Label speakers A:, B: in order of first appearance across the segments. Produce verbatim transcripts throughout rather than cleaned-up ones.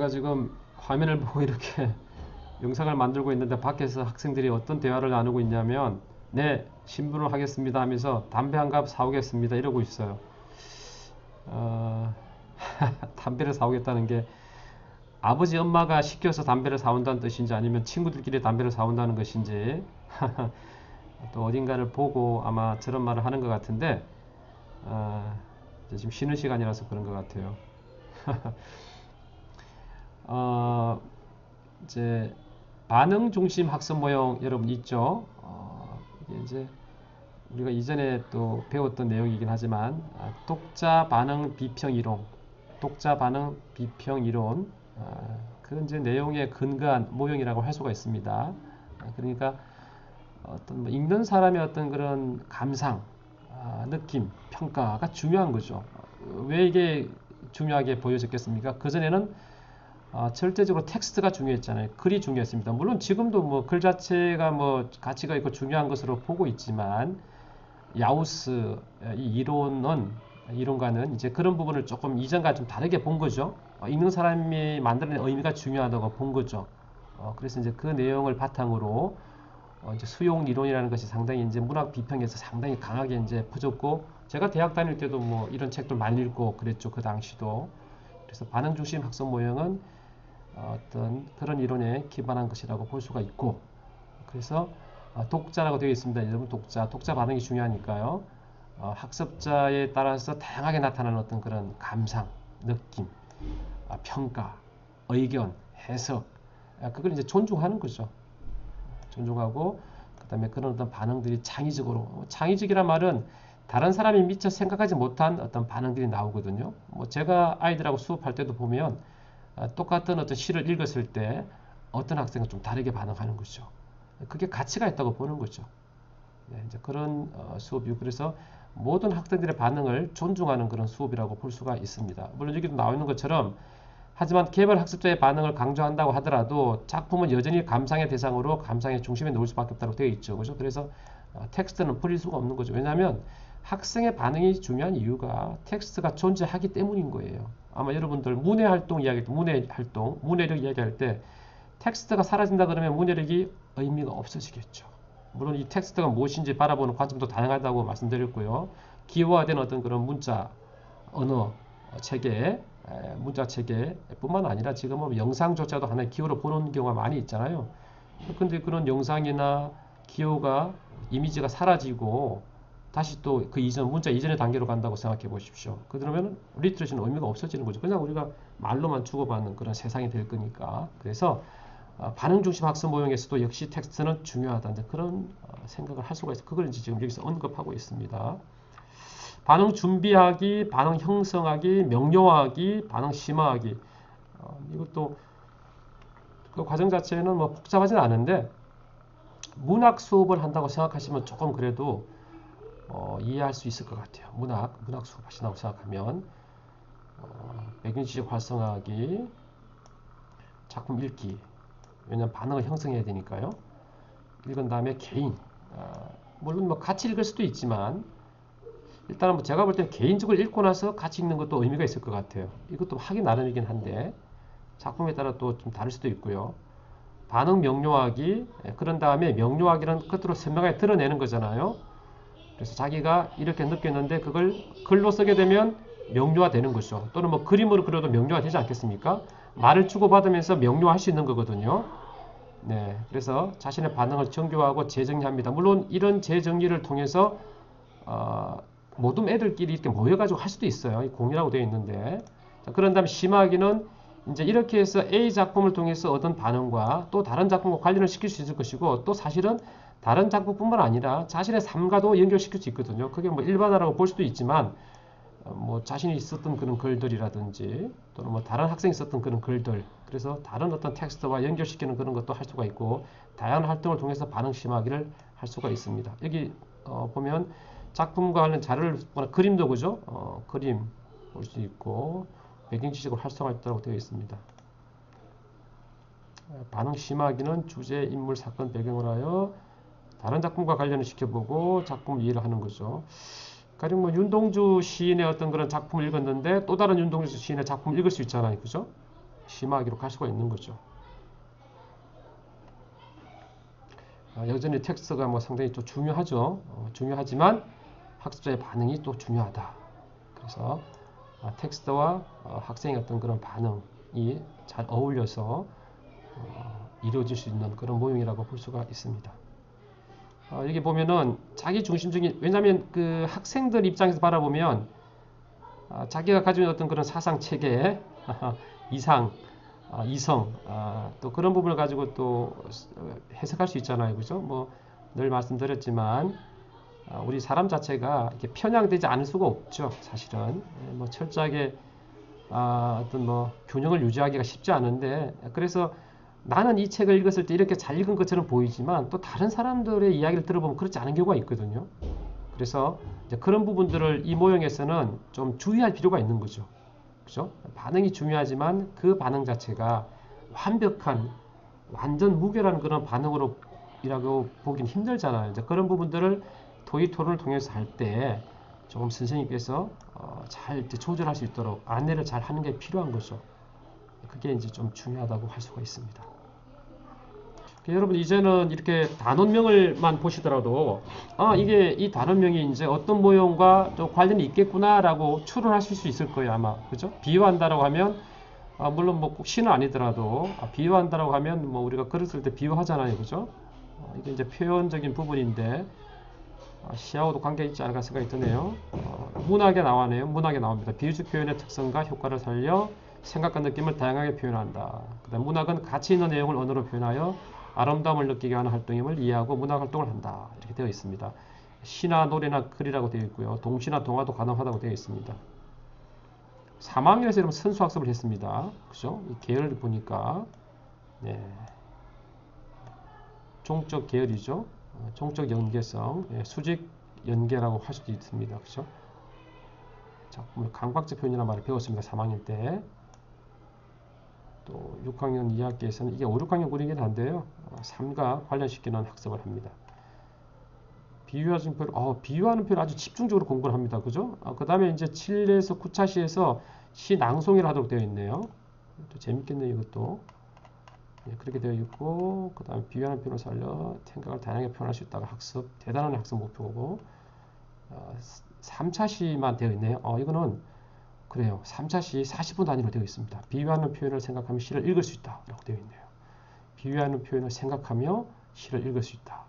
A: 제가 지금 화면을 보고 이렇게 영상을 만들고 있는데 밖에서 학생들이 어떤 대화를 나누고 있냐면 네, 신분을 하겠습니다 하면서 담배 한 갑 사오겠습니다 이러고 있어요. 어, 담배를 사오겠다는 게 아버지 엄마가 시켜서 담배를 사온다는 뜻인지 아니면 친구들끼리 담배를 사온다는 것인지 또 어딘가를 보고 아마 저런 말을 하는 것 같은데 어, 지금 쉬는 시간이라서 그런 것 같아요. 어, 이제 반응 중심 학습 모형 여러분 있죠? 어, 이게 이제 우리가 이전에 또 배웠던 내용이긴 하지만 아, 독자 반응 비평 이론, 독자 반응 비평 이론, 아, 그 이제 내용에 근거한 모형이라고 할 수가 있습니다. 아, 그러니까 어떤 뭐 읽는 사람의 어떤 그런 감상, 아, 느낌, 평가가 중요한 거죠. 왜 이게 중요하게 보여졌겠습니까? 그전에는 아, 절대적으로 텍스트가 중요했잖아요. 글이 중요했습니다. 물론 지금도 뭐 글 자체가 뭐 가치가 있고 중요한 것으로 보고 있지만 야우스 이 이론은 이론가는 이제 그런 부분을 조금 이전과 좀 다르게 본 거죠. 어, 읽는 사람이 만들어낸 의미가 중요하다고 본 거죠. 어, 그래서 이제 그 내용을 바탕으로 어, 이제 수용 이론이라는 것이 상당히 이제 문학 비평에서 상당히 강하게 이제 퍼졌고 제가 대학 다닐 때도 뭐 이런 책들 많이 읽고 그랬죠. 그 당시도. 그래서 반응 중심 학습 모형은 어떤 그런 이론에 기반한 것이라고 볼 수가 있고 그래서 독자라고 되어 있습니다. 여러분 독자, 독자 반응이 중요하니까요. 어, 학습자에 따라서 다양하게 나타나는 어떤 그런 감상, 느낌, 아, 평가, 의견, 해석 아, 그걸 이제 존중하는 거죠. 존중하고 그다음에 그런 어떤 반응들이 창의적으로 창의적이란 말은 다른 사람이 미처 생각하지 못한 어떤 반응들이 나오거든요. 뭐 제가 아이들하고 수업할 때도 보면 아, 똑같은 어떤 시를 읽었을 때 어떤 학생은 좀 다르게 반응하는 거죠. 그게 가치가 있다고 보는 거죠. 네, 이제 그런 어, 수업이고 그래서 모든 학생들의 반응을 존중하는 그런 수업이라고 볼 수가 있습니다. 물론 여기도 나와 있는 것처럼 하지만 개발 학습자의 반응을 강조한다고 하더라도 작품은 여전히 감상의 대상으로 감상의 중심에 놓을 수밖에 없다고 되어 있죠. 그죠? 그래서 어, 텍스트는 버릴 수가 없는 거죠. 왜냐하면 학생의 반응이 중요한 이유가 텍스트가 존재하기 때문인 거예요. 아마 여러분들 문해 활동 이야기할 때, 문해 활동, 문해력 이야기할 때 텍스트가 사라진다 그러면 문해력이 의미가 없어지겠죠. 물론 이 텍스트가 무엇인지 바라보는 관점도 다양하다고 말씀드렸고요. 기호화된 어떤 그런 문자, 언어, 체계, 문자 체계뿐만 아니라 지금은 영상조차도 하나의 기호로 보는 경우가 많이 있잖아요. 근데 그런 영상이나 기호가 이미지가 사라지고 다시 또 그 이전 문자 이전의 단계로 간다고 생각해 보십시오. 그러면 리트러시는 의미가 없어지는 거죠. 그냥 우리가 말로만 주고받는 그런 세상이 될 거니까. 그래서 반응 중심 학습 모형에서도 역시 텍스트는 중요하다. 이제 그런 생각을 할 수가 있어요. 그걸 이제 지금 여기서 언급하고 있습니다. 반응 준비하기, 반응 형성하기, 명료하기, 반응 심화하기. 어, 이것도 그 과정 자체는 뭐 복잡하진 않은데 문학 수업을 한다고 생각하시면 조금 그래도 어, 이해할 수 있을 것 같아요. 문학, 문학 수업 하신다고 생각하면 어, 백인지적 활성화하기, 작품 읽기. 왜냐하면 반응을 형성해야 되니까요. 읽은 다음에 개인. 아, 물론 뭐 같이 읽을 수도 있지만 일단은 뭐 제가 볼 때는 개인적으로 읽고 나서 같이 읽는 것도 의미가 있을 것 같아요. 이것도 하기 나름이긴 한데 작품에 따라 또 좀 다를 수도 있고요. 반응 명료하기. 그런 다음에 명료하기는 끝으로 선명하게 드러내는 거잖아요. 그래서 자기가 이렇게 느꼈는데 그걸 글로 쓰게 되면 명료화되는 거죠. 또는 뭐 그림으로 그려도 명료화되지 않겠습니까? 말을 주고받으면서 명료화할 수 있는 거거든요. 네, 그래서 자신의 반응을 정교화하고 재정리합니다. 물론 이런 재정리를 통해서 어, 모든 애들끼리 이렇게 모여가지고 할 수도 있어요. 공유라고 되어 있는데 자, 그런 다음에 심화하기는 이제 이렇게 해서 A 작품을 통해서 얻은 반응과 또 다른 작품과 관련을 시킬 수 있을 것이고 또 사실은 다른 작품뿐만 아니라 자신의 삶과도 연결시킬 수 있거든요. 그게 뭐 일반화라고 볼 수도 있지만 뭐 자신이 썼던 그런 글들이라든지 또는 뭐 다른 학생이 썼던 그런 글들 그래서 다른 어떤 텍스트와 연결시키는 그런 것도 할 수가 있고 다양한 활동을 통해서 반응 심화하기를 할 수가 있습니다. 여기 어 보면 작품과 관련 자료를 보거나 그림도 그죠? 어 그림 볼 수 있고 배경 지식을 활성화할 수 있다고 되어 있습니다. 반응 심화하기는 주제, 인물, 사건, 배경을 하여 다른 작품과 관련을 시켜보고 작품 이해를 하는 거죠. 가령 뭐 윤동주 시인의 어떤 그런 작품을 읽었는데 또 다른 윤동주 시인의 작품을 읽을 수 있잖아요. 그죠? 심하게 기록할 수가 있는 거죠. 아, 여전히 텍스트가 뭐 상당히 또 중요하죠. 어, 중요하지만 학습자의 반응이 또 중요하다. 그래서 아, 텍스트와 어, 학생의 어떤 그런 반응이 잘 어울려서 어, 이루어질 수 있는 그런 모형이라고 볼 수가 있습니다. 어, 여기 보면은 자기 중심적인, 왜냐하면 그 학생들 입장에서 바라보면 아, 자기가 가지고 있는 어떤 그런 사상 체계, 이상, 아, 이성, 아, 또 그런 부분을 가지고 또 해석할 수 있잖아요, 그죠? 뭐 늘 말씀드렸지만 아, 우리 사람 자체가 이렇게 편향되지 않을 수가 없죠, 사실은. 예, 뭐 철저하게 아, 어떤 뭐 균형을 유지하기가 쉽지 않은데, 그래서 나는 이 책을 읽었을 때 이렇게 잘 읽은 것처럼 보이지만 또 다른 사람들의 이야기를 들어보면 그렇지 않은 경우가 있거든요. 그래서 이제 그런 부분들을 이 모형에서는 좀 주의할 필요가 있는 거죠. 그죠? 반응이 중요하지만 그 반응 자체가 완벽한, 완전 무결한 그런 반응으로 이라고 보긴 힘들잖아요. 이제 그런 부분들을 토의 토론을 통해서 할 때 조금 선생님께서 어, 잘 이제 조절할 수 있도록 안내를 잘 하는 게 필요한 거죠. 그게 이제 좀 중요하다고 할 수가 있습니다. 여러분 이제는 이렇게 단원명을만 보시더라도 아 이게 이 단원명이 이제 어떤 모형과 또 관련이 있겠구나라고 추론하실 수 있을 거예요 아마. 그죠? 비유한다라고 하면 아, 물론 뭐 꼭 시는 아니더라도 아, 비유한다라고 하면 뭐 우리가 글을 쓸 때 비유하잖아요. 그죠? 어, 이게 이제 표현적인 부분인데 아, 시하고도 관계 있지 않을까 생각이 드네요. 어, 문학에 나와네요. 문학에 나옵니다. 비유적 표현의 특성과 효과를 살려 생각과 느낌을 다양하게 표현한다. 그다음 문학은 가치 있는 내용을 언어로 표현하여 아름다움을 느끼게 하는 활동임을 이해하고 문학 활동을 한다. 이렇게 되어 있습니다. 시나 노래나 글이라고 되어 있고요. 동시나 동화도 가능하다고 되어 있습니다. 삼 학년에서 여러분 선수학습을 했습니다. 그죠? 이 계열을 보니까 네. 종적 계열이죠. 종적 연계성, 예, 수직 연계라고 할 수도 있습니다. 그죠? 작품을 감각적 표현이라는 말을 배웠습니다. 삼 학년 때. 또 육 학년 이 학기에서는 이게 오, 육 학년 군이긴 한데요. 삶과 관련시키는 학습을 합니다. 비유하는 표현, 어, 비유하는 표현 아주 집중적으로 공부를 합니다. 그죠? 아, 그 다음에 이제 칠에서 구 차시에서 시 낭송을 하도록 되어 있네요. 또 재밌겠네요, 이것도. 네, 그렇게 되어 있고, 그 다음에 비유하는 표현을 살려 생각을 다양하게 표현할 수 있다가 학습, 대단한 학습 목표고, 어, 삼 차시만 되어 있네요. 어, 이거는, 그래요. 삼 차시 사십 분 단위로 되어 있습니다. 비유하는 표현을 생각하며 시를 읽을 수 있다. 라고 되어 있네요. 비유하는 표현을 생각하며 시를 읽을 수 있다.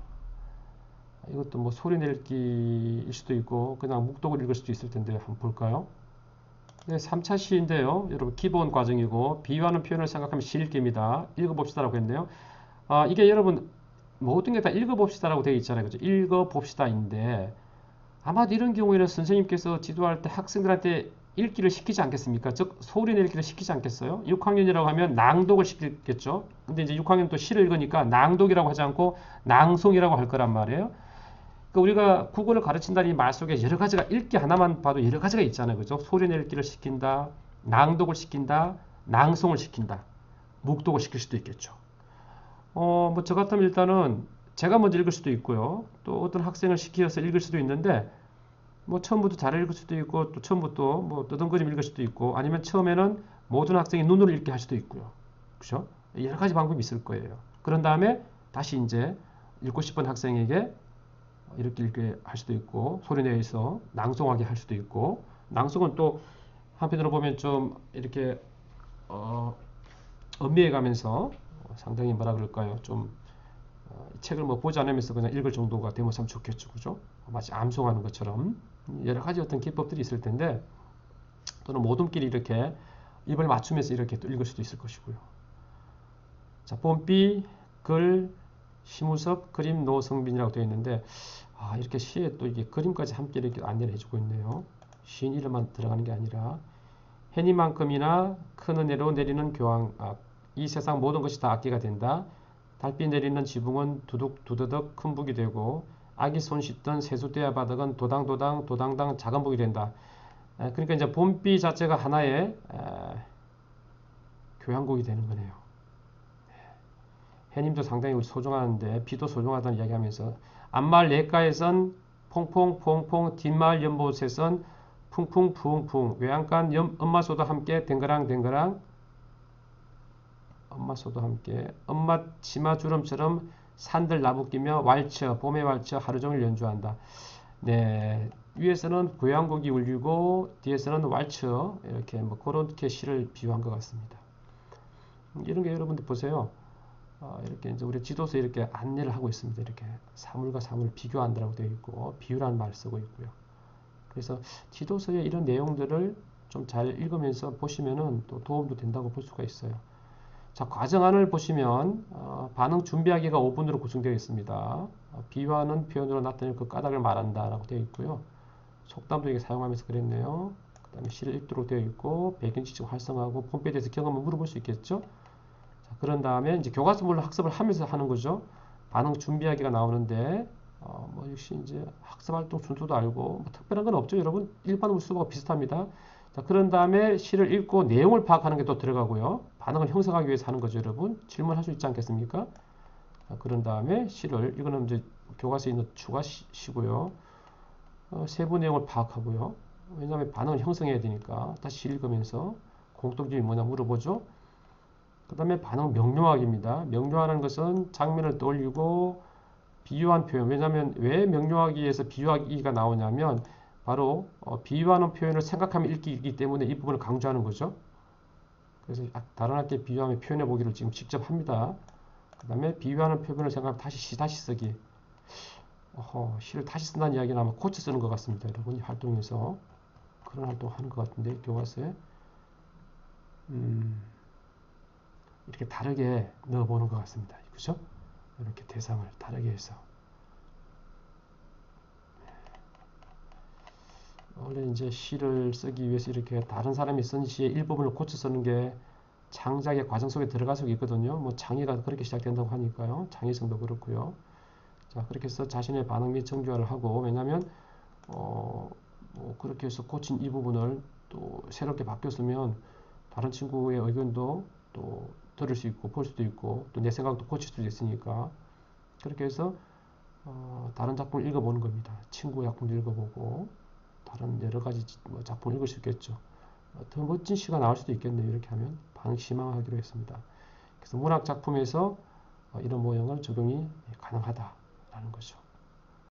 A: 이것도 뭐 소리 낼기일 수도 있고, 그냥 묵독을 읽을 수도 있을 텐데, 한번 볼까요? 네, 삼 차 시인데요. 여러분, 기본 과정이고, 비유하는 표현을 생각하면 시 읽기입니다. 읽어봅시다라고 했네요. 아, 이게 여러분, 모든 게 다 읽어봅시다라고 되어 있잖아요. 그죠? 읽어봅시다인데, 아마도 이런 경우에는 선생님께서 지도할 때 학생들한테 읽기를 시키지 않겠습니까? 즉, 소리 내기를 시키지 않겠어요? 육 학년이라고 하면 낭독을 시키겠죠? 근데 이제 육 학년 또 시를 읽으니까 낭독이라고 하지 않고 낭송이라고 할 거란 말이에요. 그러니까 우리가 국어를 가르친다는 이 말 속에 여러 가지가 읽기 하나만 봐도 여러 가지가 있잖아요. 그죠? 소리 내기를 시킨다, 낭독을 시킨다, 낭송을 시킨다, 묵독을 시킬 수도 있겠죠. 어, 뭐 저 같으면 일단은 제가 먼저 읽을 수도 있고요. 또 어떤 학생을 시켜서 읽을 수도 있는데, 뭐 처음부터 잘 읽을 수도 있고, 또 처음부터 뭐 떠듬거리며 읽을 수도 있고, 아니면 처음에는 모든 학생이 눈으로 읽게 할 수도 있고요. 그죠? 여러 가지 방법이 있을 거예요. 그런 다음에 다시 이제 읽고 싶은 학생에게 이렇게 읽게 할 수도 있고, 소리 내서 낭송하게 할 수도 있고, 낭송은 또 한편으로 보면 좀 이렇게 어, 음미해 가면서 상당히 뭐라 그럴까요? 좀 어, 책을 뭐 보지 않으면서 그냥 읽을 정도가 되면 참 좋겠죠, 그죠? 마치 암송하는 것처럼 여러 가지 어떤 기법들이 있을 텐데, 또는 모둠끼리 이렇게 입을 맞추면서 이렇게 또 읽을 수도 있을 것이고요. 자, 봄비, 글, 심우섭, 그림, 노성빈이라고 되어 있는데, 아, 이렇게 시에 또 이게 그림까지 함께 이렇게 안내를 해주고 있네요. 시인 이름만 들어가는 게 아니라, 해니만큼이나 큰 은혜로 내리는 교황악, 이 세상 모든 것이 다 악기가 된다. 달빛 내리는 지붕은 두둑 두드덕 큰 북이 되고, 아기 손 씻던 세숫대야 바닥은 도당도당 도당당 작은 북이 된다. 에, 그러니까 이제 봄비 자체가 하나의 에, 교향곡이 되는 거네요. 해님도 상당히 우리 소중한데 비도 소중하다는 이야기하면서, 앞마을 내가에선 퐁퐁퐁퐁, 뒷마을 연못에선 풍풍풍풍, 외양간 엄마소도 함께 댕거랑 댕거랑 가마소도 함께 엄마 치마주름처럼 산들 나부끼며 왈츠 봄의 왈츠 하루 종일 연주한다. 네, 위에서는 고향곡이 울리고 뒤에서는 왈츠 이렇게 뭐 그렇게 시를 비유한 것 같습니다. 이런 게 여러분들 보세요. 어, 이렇게 이제 우리 지도서에 이렇게 안내를 하고 있습니다. 이렇게 사물과 사물을 비교한다라고 되어 있고 비유라는 말을 쓰고 있고요. 그래서 지도서의 이런 내용들을 좀 잘 읽으면서 보시면은 또 도움도 된다고 볼 수가 있어요. 자, 과정안을 보시면 어, 반응 준비하기가 오 분으로 구성되어 있습니다. 어, 비유하는 표현으로 나타낼 그 까닭을 말한다 라고 되어 있고요. 속담도 이게 사용하면서 그랬네요. 그 다음에 시를 읽도록 되어 있고 배경 지식 활성화하고 폼페이지에 대해서 경험을 물어볼 수 있겠죠. 자, 그런 다음에 이제 교과서물로 학습을 하면서 하는 거죠. 반응 준비하기가 나오는데 어, 뭐 역시 이제 학습활동 순서도 알고 뭐 특별한 건 없죠. 여러분 일반 우수가 비슷합니다. 자, 그런 다음에 시를 읽고 내용을 파악하는 게 또 들어가고요. 반응을 형성하기 위해서 하는 거죠, 여러분. 질문할 수 있지 않겠습니까? 자, 그런 다음에 시를, 이거는 이제 교과서에 있는 추가 시, 시고요. 어, 세부 내용을 파악하고요. 왜냐하면 반응을 형성해야 되니까 다시 읽으면서 공통점이 뭐냐 물어보죠. 그 다음에 반응 명료하기입니다. 명료하는 것은 장면을 떠올리고 비유한 표현. 왜냐하면 왜 명료하기에서 비유하기가 나오냐면 바로 어, 비유하는 표현을 생각하며 읽기 때문에 이 부분을 강조하는 거죠. 그래서 다른 학기에 비유하며 표현해 보기를 지금 직접 합니다. 그 다음에 비유하는 표현을 생각하면 다시 시 다시 쓰기. 어허, 시를 다시 쓴다는 이야기는 아마 고쳐 쓰는 것 같습니다. 여러분 활동에서 그런 활동 하는 것 같은데 교과서에 음, 이렇게 다르게 넣어보는 것 같습니다. 그죠? 이렇게 대상을 다르게 해서 원래 이제 시를 쓰기 위해서 이렇게 다른 사람이 쓴 시의 일부분을 고쳐 쓰는 게 창작의 과정 속에 들어가서 있거든요. 뭐 창의가 그렇게 시작된다고 하니까요. 창의성도 그렇고요. 자, 그렇게 해서 자신의 반응 및 정교화를 하고 왜냐하면 어, 뭐 그렇게 해서 고친 이 부분을 또 새롭게 바뀌었으면 다른 친구의 의견도 또 들을 수 있고 볼 수도 있고 또 내 생각도 고칠 수도 있으니까 그렇게 해서 어, 다른 작품을 읽어보는 겁니다. 친구 작품도 읽어보고 다른 여러 가지 뭐 작품을 읽을 수 있겠죠. 어, 더 멋진 시가 나올 수도 있겠네요. 이렇게 하면 반응 심화하기로 했습니다. 그래서 문학 작품에서 어, 이런 모형을 적용이 가능하다라는 거죠.